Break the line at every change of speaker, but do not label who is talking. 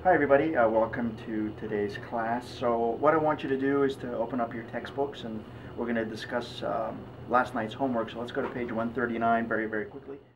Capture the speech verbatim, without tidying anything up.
Hi everybody, uh, welcome to today's class. So what I want you to do is to open up your textbooks and we're going to discuss um, last night's homework. So let's go to page one thirty-nine very, very quickly.